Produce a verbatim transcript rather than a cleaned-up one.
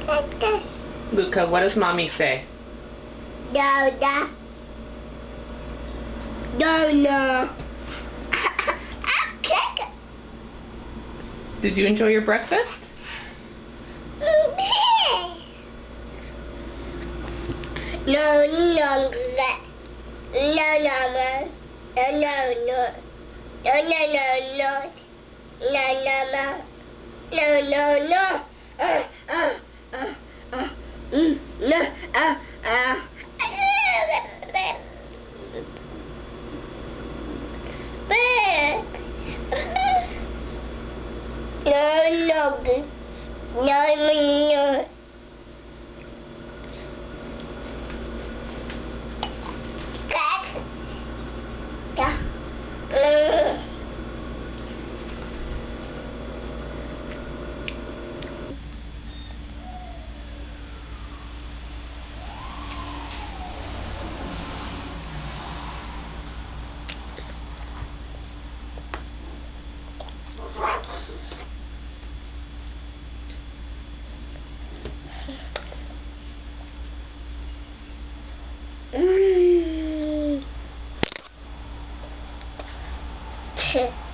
Luca, what does mommy say? No, no. No, no. Did you enjoy your breakfast? No, no, no. No, no, no. No, no, no. No, no, no, no. No, no, no. No, no, no. Uh, uh, uh, uh. Mm, no, uh, uh. No, no. No, no. Cat. Yeah. Mm. Mm.